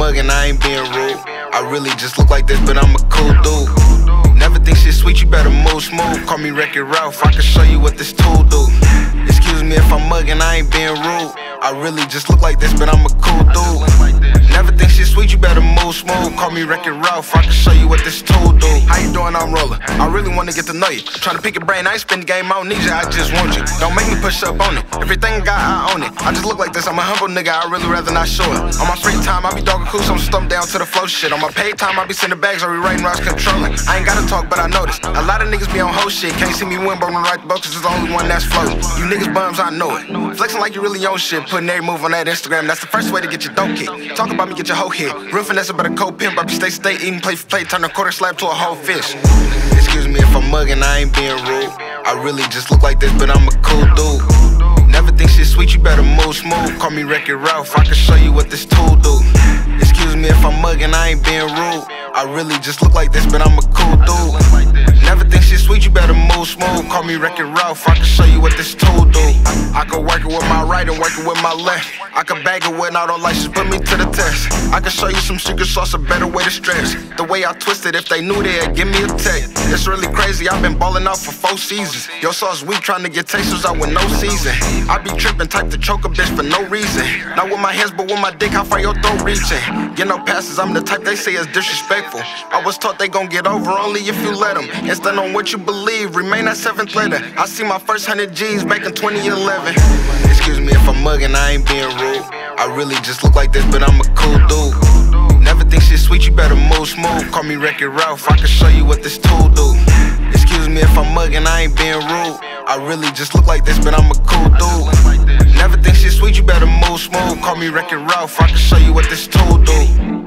mugging, I ain't being rude. I really just look like this, but I'm a cool dude. Never think shit sweet, you better move smooth. Call me Wreck-It Ralph, I can show you what this tool do. Excuse me if I'm mugging, I ain't being rude. I really just look like this, but I'm a cool dude. Never think shit sweet, you better move smooth. Call me Wreck-It Ralph, I can show you what this tool do. How you doing? I'm rolling. I really wanna get to know you. Tryna pick your brain, I ain't spin the game, I don't need you, I just want you. Don't make me push up on it. Everything I got, I own it. I just look like this, I'm a humble nigga, I really rather not show it. On my free time, I be dogging cool, so I'm stumped down to the flow shit. On my paid time, I be sending bags, I be writing routes controlling. I ain't gotta talk, but I notice a lot of niggas be on whole shit. Can't see me win, but I'm right the boat, cause it's the only one that's floating. You niggas bums, I know it. Flexing like you really own shit, putting every move on that Instagram, that's the first way to get your dope kicked. Talk about me, get your hoe hit. Real finesse about a co-pimp, I be stay, eating play for play, turn a quarter slab to a whole fish. Excuse me if I'm mugging, I ain't being rude. I really just look like this, but I'm a cool dude. Never think shit sweet, you better move smooth. Call me Wreck-It Ralph, I can show you what this tool do. Excuse me if I'm mugging, I ain't being rude. I really just look like this, but I'm a cool dude. Never think shit sweet, you better move smooth. Call me Wreck-It Ralph, I can show you what this tool do. I can work it with my right and work it with my left. I can bag it with all license, put me to the test. I can show you some secret sauce, a better way to stretch. The way I twist it, if they knew they'd give me a tech. It's really crazy, I've been ballin' out for 4 seasons. Your sauce weak, trying to get tasters out with no season. I be trippin', type to choke a bitch for no reason. Not with my hands, but with my dick, how far your throat reaching? Get no passes, I'm the type they say is disrespectful. I was taught they gon' get over only if you let them. And stand on what you believe, remain that 7th letter. I see my first 100 G's back in 2011. Excuse me if I'm mugging, I ain't being rude. I really just look like this, but I'm a cool dude. Never think shit sweet, you better move smooth. Call me Wreck-It Ralph, I can show you what this tool do. Excuse me if I'm mugging, I ain't being rude. I really just look like this, but I'm a cool dude. Never think shit sweet, you better move smooth. Call me Wreck-It Ralph, I can show you what this tool do.